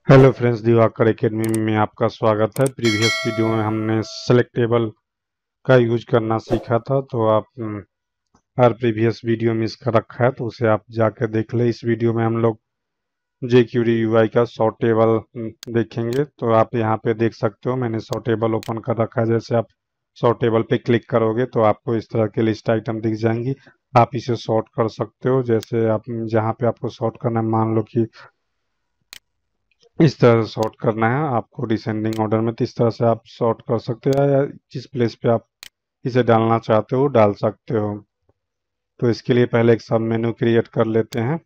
Hello friends, Diwakar academy में आपका स्वागत है। प्रीवियस वीडियो में हमने सेलेक्टेबल का यूज करना सीखा था, तो आप हर प्रीवियस वीडियो मिस कर रखा है तो उसे आप जाकर देख ले। इस वीडियो में हम लोग jQuery UI का सॉर्टेबल देखेंगे। तो आप यहाँ पे देख सकते हो, मैंने सॉर्टेबल ओपन कर रखा है। जैसे आप सॉर्टेबल पे क्लिक करोगे तो आपको इस तरह के लिस्ट आइटम दिख जाएंगी। आप इसे सॉर्ट कर सकते हो। जैसे आप जहाँ पे आपको सॉर्ट करना है, मान लो कि इस तरह से सॉर्ट करना है आपको डिसेंडिंग ऑर्डर में, तो इस तरह से आप सॉर्ट कर सकते हो, या जिस प्लेस पे आप इसे डालना चाहते हो डाल सकते हो। तो इसके लिए पहले एक सब मेनू क्रिएट कर लेते हैं।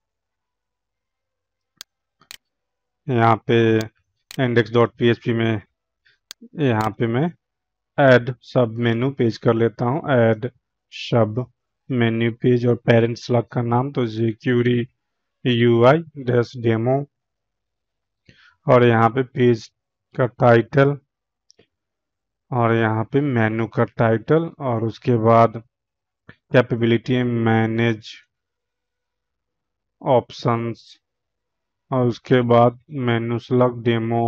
यहाँ पे इंडेक्स डॉट पीएचपी में यहाँ पे मैं ऐड सब मेनू पेज कर लेता हूँ। ऐड सब मेन्यू पेज और पेरेंट स्लग का नाम तो jQuery UI डैश डेमो, और यहाँ पे पेज का टाइटल, और यहाँ पे मेनू का टाइटल, और उसके बाद कैपेबिलिटी मैनेज ऑप्शंस, और उसके बाद मेनू स्लग डेमो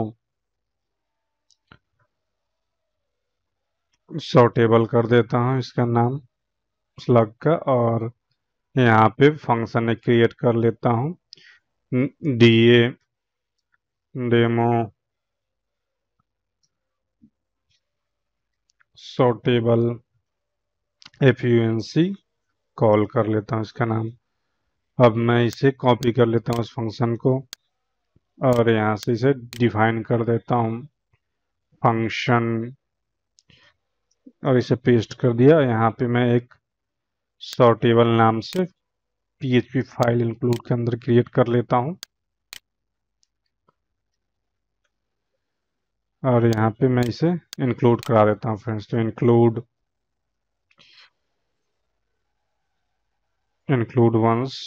सॉर्टेबल कर देता हूँ इसका नाम स्लग का। और यहाँ पे फंक्शन एक क्रिएट कर लेता हूँ, DA demo sortable FUNC call कर लेता हूँ इसका नाम। अब मैं इसे कॉपी कर लेता हूँ इस फंक्शन को, और यहाँ से इसे डिफाइन कर देता हूँ फंक्शन, और इसे पेस्ट कर दिया। यहाँ पे मैं एक सॉर्टेबल नाम से PHP फाइल इंक्लूड के अंदर क्रिएट कर लेता हूँ, और यहाँ पे मैं इसे इंक्लूड करा देता हूँ फ्रेंड्स। तो इंक्लूड वंस,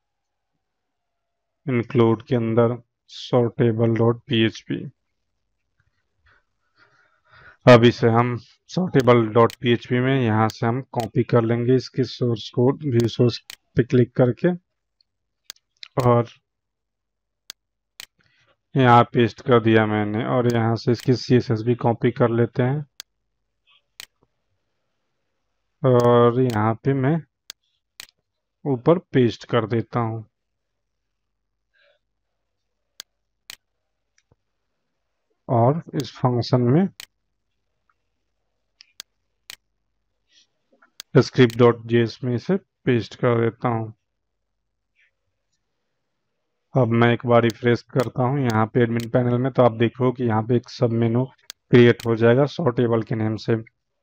इंक्लूड के अंदर sortable डॉट php। अब इसे हम sortable डॉट php में यहाँ से हम कॉपी कर लेंगे इसके सोर्स कोड, व्यू सोर्स पे क्लिक करके, और यहाँ पेस्ट कर दिया मैंने। और यहाँ से इसकी CSS भी कॉपी कर लेते हैं, और यहाँ पे मैं ऊपर पेस्ट कर देता हूँ। और इस फंक्शन में स्क्रिप्ट डॉट जेएस में इसे पेस्ट कर देता हूँ। अब मैं एक बार रिफ्रेश करता हूँ यहाँ पे एडमिन पैनल में, तो आप देखो कि यहाँ पे एक सब मेनू क्रिएट हो जाएगा सॉर्टेबल के नेम से।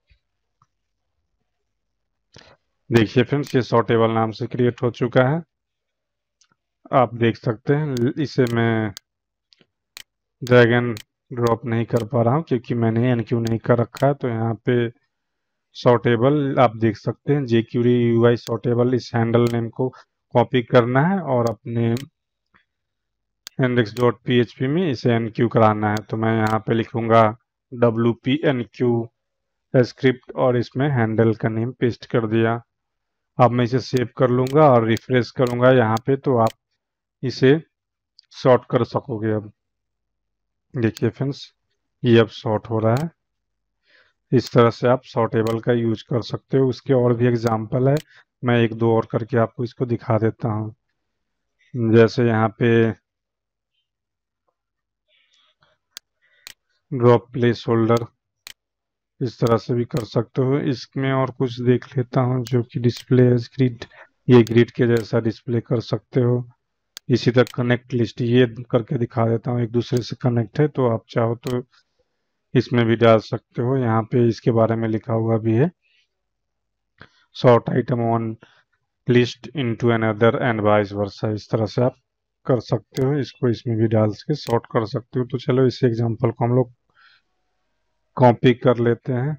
देखिए फ्रेंड्स, ये सॉर्टेबल नाम से क्रिएट हो चुका है। आप देख सकते हैं। इसे मैं ड्रैग एंड ड्रॉप नहीं कर पा रहा हूँ क्योंकि मैंने एनक्यू नहीं कर रखा है। तो यहाँ पे सॉर्टेबल आप देख सकते हैं, jQuery UI सॉर्टेबल, इस हैंडल नेम को कॉपी करना है और अपने इंडेक्स डॉट PHP में इसे एनक्यू कराना है। तो मैं यहाँ पे लिखूंगा WP NQ स्क्रिप्ट, और इसमें हैंडल का नेम पेस्ट कर दिया। अब मैं इसे सेव कर लूंगा और रिफ्रेश करूंगा यहाँ पे, तो आप इसे सॉर्ट कर सकोगे। अब देखिए फ्रेंड्स, ये अब सॉर्ट हो रहा है। इस तरह से आप सॉर्टेबल का यूज कर सकते हो। उसके और भी एग्जाम्पल है, मैं एक दो और करके आपको इसको दिखा देता हूँ। जैसे यहाँ पे ड्रॉप प्लेस होल्डर, इस तरह से भी कर सकते हो। इसमें और कुछ देख लेता हूँ जो कि डिस्प्ले एज ग्रिड, ये ग्रिड के जैसा डिस्प्ले कर सकते हो। इसी तरह कनेक्ट लिस्ट, ये करके दिखा देता हूँ, एक दूसरे से कनेक्ट है, तो आप चाहो तो इसमें भी डाल सकते हो। यहाँ पे इसके बारे में लिखा हुआ भी है, sort item on list into another and vice versa. इस तरह से आप कर सकते हो, इसको इसमें भी डाल के सॉर्ट कर सकते हो। तो चलो इस एग्जांपल को हम लोग कॉपी कर लेते हैं,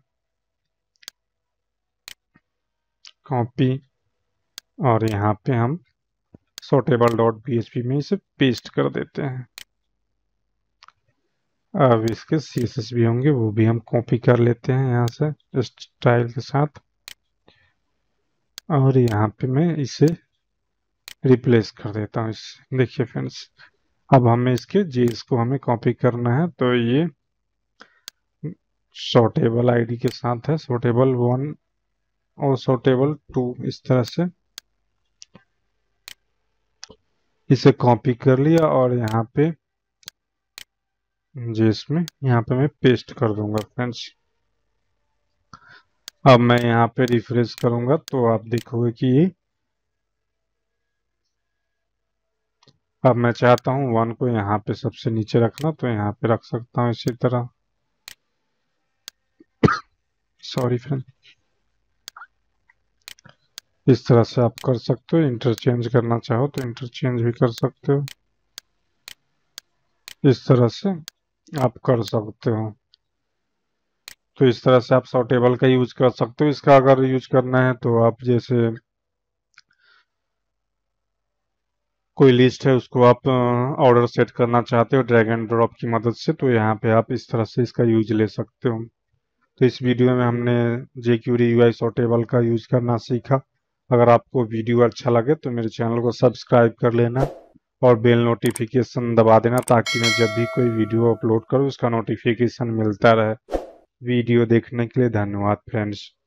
कॉपी, और यहाँ पे हम sortable डॉट php में इसे पेस्ट कर देते हैं। अब इसके CSS भी होंगे, वो भी हम कॉपी कर लेते हैं यहाँ से स्टाइल के साथ, और यहाँ पे मैं इसे रिप्लेस कर देता हूँ इससे। देखिए फ्रेंड्स, अब हमें इसके जेस को हमें कॉपी करना है, तो ये सॉर्टेबल आईडी के साथ है, सॉर्टेबल 1 और सॉर्टेबल 2, इस तरह से इसे कॉपी कर लिया और यहाँ पे जेस में यहाँ पे मैं पेस्ट कर दूंगा फ्रेंड्स। अब मैं यहाँ पे रिफ्रेश करूंगा तो आप देखोगे कि ये, अब मैं चाहता हूँ 1 को यहाँ पे सबसे नीचे रखना, तो यहाँ पे रख सकता हूँ इसी तरह। सॉरी फ्रेंड, इस तरह से आप कर सकते हो। इंटरचेंज करना चाहो तो इंटरचेंज भी कर सकते हो, इस तरह से आप कर सकते हो। तो इस तरह से आप सॉर्टेबल का यूज कर सकते हो। इसका अगर यूज करना है तो आप जैसे कोई लिस्ट है उसको आप ऑर्डर सेट करना चाहते हो ड्रैग एंड ड्रॉप की मदद से, तो यहाँ पे आप इस तरह से इसका यूज ले सकते हो। तो इस वीडियो में हमने jQuery UI सॉर्टेबल का यूज करना सीखा। अगर आपको वीडियो अच्छा लगे तो मेरे चैनल को सब्सक्राइब कर लेना और बेल नोटिफिकेशन दबा देना, ताकि मैं जब भी कोई वीडियो अपलोड करूँ उसका नोटिफिकेशन मिलता रहे। वीडियो देखने के लिए धन्यवाद फ्रेंड्स।